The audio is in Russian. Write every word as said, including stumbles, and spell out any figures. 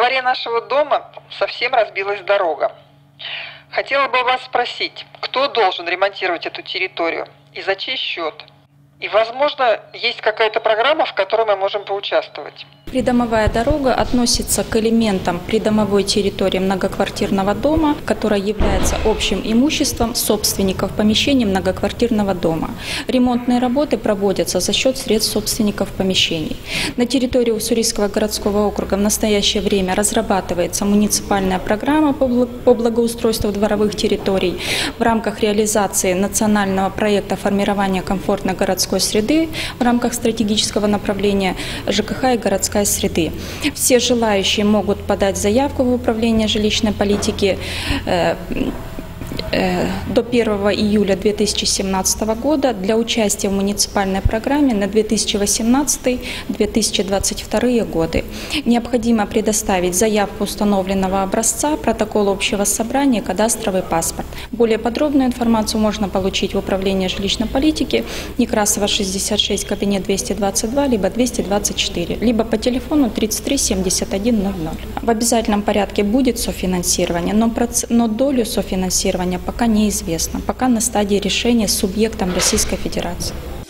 дворе нашего дома совсем разбилась дорога. Хотела бы вас спросить, кто должен ремонтировать эту территорию и за чей счет? И, возможно, есть какая-то программа, в которой мы можем поучаствовать. Придомовая дорога относится к элементам придомовой территории многоквартирного дома, которая является общим имуществом собственников помещений многоквартирного дома. Ремонтные работы проводятся за счет средств собственников помещений. На территории Уссурийского городского округа в настоящее время разрабатывается муниципальная программа по благоустройству дворовых территорий в рамках реализации национального проекта формирования комфортной городской среды в рамках стратегического направления ЖКХ и городская среды. Все желающие могут подать заявку в управление жилищной политики э, э, до первого июля две тысячи семнадцатого года для участия в муниципальной программе на две тысячи восемнадцатый — две тысячи двадцать второй годы. Необходимо предоставить заявку установленного образца, протокол общего собрания, кадастровый паспорт. Более подробную информацию можно получить в управлении жилищной политики, Некрасова, шестьдесят шесть, кабинет двести двадцать два, либо двести двадцать четыре, либо по телефону тридцать три семьдесят один ноль ноль. В обязательном порядке будет софинансирование, но, проц... но долю софинансирования пока неизвестно, пока на стадии решения с субъектом Российской Федерации.